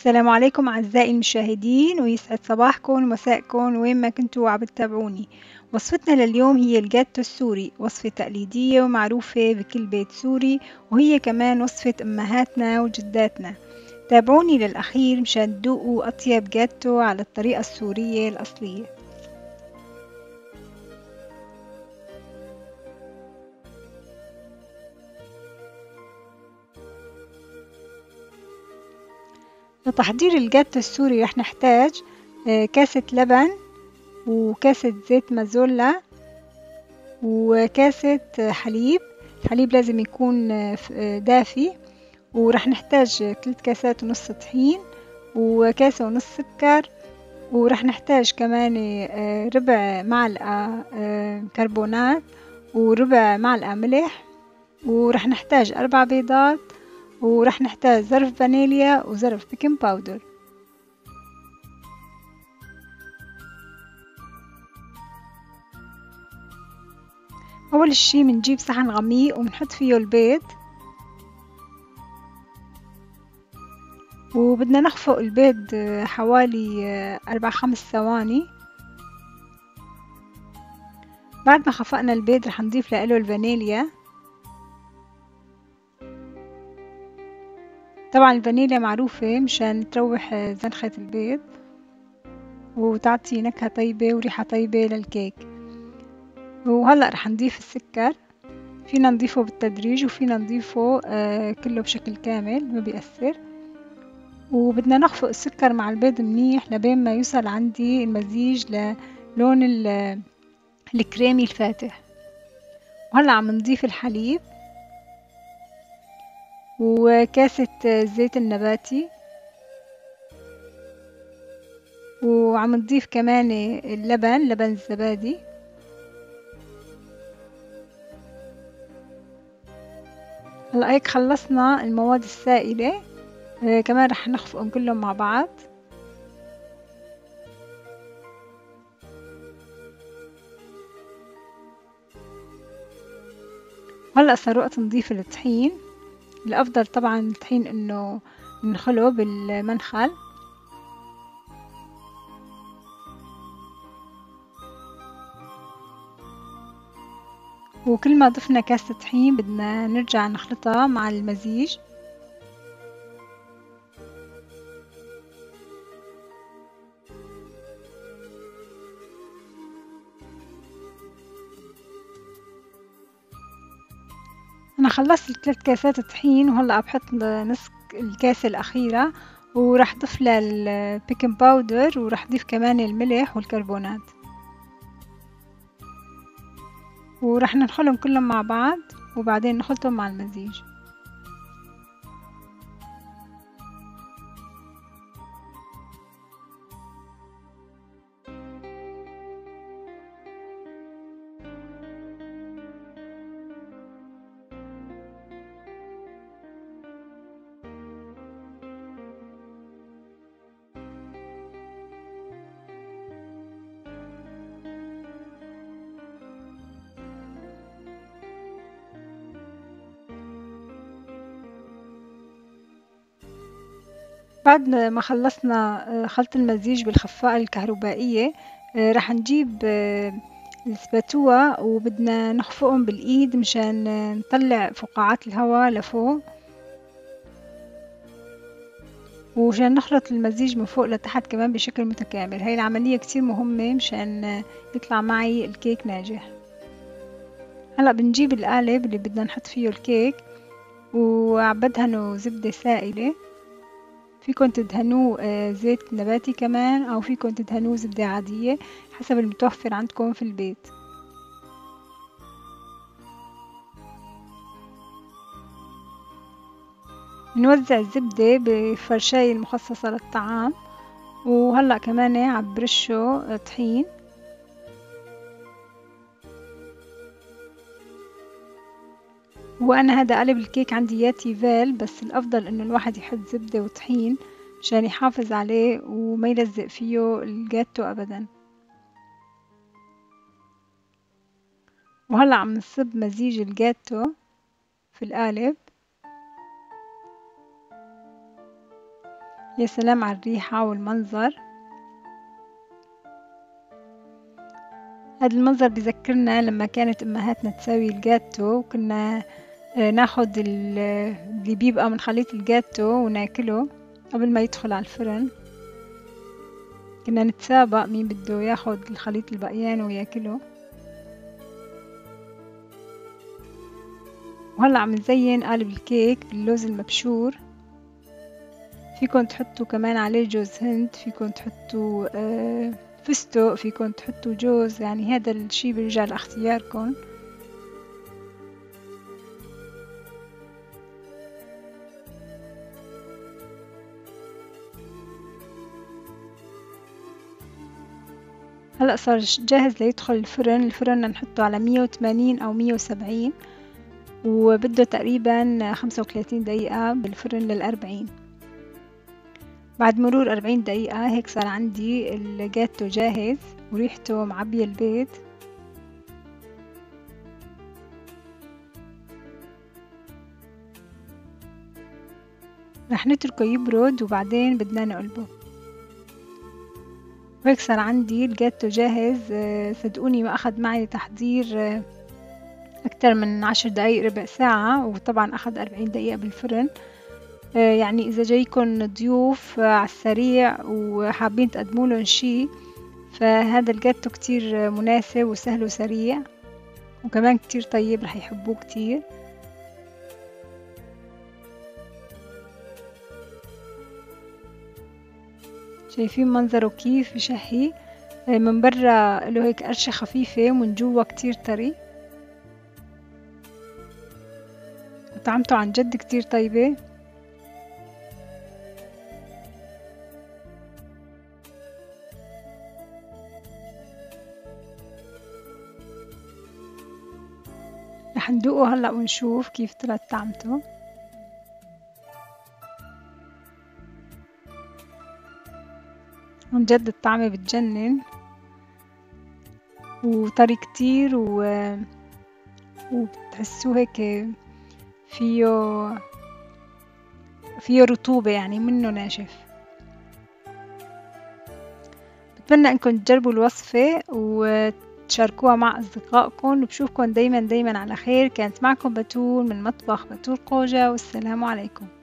السلام عليكم أعزائي المشاهدين، ويسعد صباحكم ومساءكم وين ما كنتوا عم تتابعوني. وصفتنا لليوم هي الجاتو السوري، وصفة تقليدية ومعروفة بكل بيت سوري، وهي كمان وصفة أمهاتنا وجداتنا. تابعوني للأخير مشان تذوقوا أطيب جاتو على الطريقة السورية الأصلية. لتحضير الجاتو السوري رح نحتاج كاسة لبن وكاسة زيت مازولا وكاسة حليب. الحليب لازم يكون دافي. ورح نحتاج 3 كاسات ونص طحين وكاسة ونص سكر. ورح نحتاج كمان ربع معلقة كربونات وربع معلقة ملح. ورح نحتاج 4 بيضات. ورح نحتاج ظرف فانيليا وظرف بيكنج باودر. أول شي بنجيب صحن غميق وبنحط فيه البيض، وبدنا نخفق البيض حوالي 4-5 ثواني. بعد ما خفقنا البيض رح نضيف له الفانيليا. طبعا الفانيليا معروفة مشان تروح زنخة البيض وتعطي نكهة طيبة وريحة طيبة للكيك. وهلأ رح نضيف السكر، فينا نضيفه بالتدريج وفينا نضيفه كله بشكل كامل ما بيأثر. وبدنا نخفق السكر مع البيض منيح لبين ما يوصل عندي المزيج للون الكريمي الفاتح. وهلأ عم نضيف الحليب وكاسة الزيت النباتي، وعم نضيف كمان لبن الزبادي. هلا هيك خلصنا المواد السائلة. كمان رح نخفقهم كلهم مع بعض. هلا صار وقت نضيف الطحين. الأفضل طبعا الطحين إنه ننخله بالمنخل. وكل ما ضفنا كاسة طحين بدنا نرجع نخلطها مع المزيج. أنا خلصت ال3 كاسات طحين، وهلأ بحط نص الكاسة الأخيرة وراح ضيف لها البيكنج باودر وراح ضيف كمان الملح والكربونات، وراح ننخلهم كلهم مع بعض وبعدين نخلطهم مع المزيج. بعد ما خلصنا خلط المزيج بالخفاقة الكهربائية، راح نجيب السباتوة وبدنا نخفقهم بالإيد مشان نطلع فقاعات الهواء لفوق، ومشان نخلط المزيج من فوق لتحت كمان بشكل متكامل. هاي العملية كتير مهمة مشان يطلع معي الكيك ناجح. هلأ بنجيب القالب اللي بدنا نحط فيه الكيك وبدهنه زبدة سائلة. فيكن تدهنوه زيت نباتي كمان، أو فيكن تدهنوه زبدة عادية حسب المتوفر عندكم في البيت. نوزع الزبدة بفرشاية المخصصة للطعام. وهلأ كمان عم برشه طحين. وأنا هذا قالب الكيك عندي يا تيفال، بس الأفضل إنه الواحد يحط زبدة وطحين مشان يحافظ عليه وما يلزق فيه الجاتو أبدا. وهلأ عم نصب مزيج الجاتو في القالب. يا سلام على الريحة والمنظر. هذا المنظر بذكرنا لما كانت أمهاتنا تسوي الجاتو، وكنا ناخد اللي بيبقى من خليط الجاتو وناكله قبل ما يدخل على الفرن. كنا نتسابق مين بده ياخد الخليط البقيان وياكله. وهلأ عم نزين قالب الكيك باللوز المبشور. فيكن تحطوا كمان عليه جوز هند، فيكن تحطوا فستق، فيكن تحطوا جوز، يعني هذا الشي بيرجع لاختياركم. هلأ صار جاهز ليدخل الفرن. الفرن نحطه على 180 أو 170، وبده تقريبا 35 دقيقة بالفرن لل40. بعد مرور 40 دقيقة هيك صار عندي الجاتو جاهز وريحته معبية البيت. رح نتركه يبرد وبعدين بدنا نقلبه. وهيك صار عندي الجاتو جاهز. صدقوني ما أخذ معي تحضير أكتر من 10 دقايق ربع ساعة، وطبعا أخذ 40 دقيقة بالفرن. يعني إذا جايكم ضيوف على السريع وحابين تقدموا لهم شي، فهذا الجاتو كتير مناسب وسهل وسريع، وكمان كتير طيب، رح يحبوه كتير. شايفين منظره كيف بشهي؟ من برا له هيك قرشة خفيفة ومن جوا كتير طري، وطعمته عن جد كتير طيبة. رح ندوقه هلأ ونشوف كيف طلعت طعمته. عن جد الطعمة بتجنن وطري كتير، وبتحسوه هيك فيه رطوبة، يعني منه ناشف. بتمنى انكم تجربوا الوصفة وتشاركوها مع أصدقائكم، وبشوفكم دايما على خير. كانت معكم بتول من مطبخ بتول قوجة، والسلام عليكم.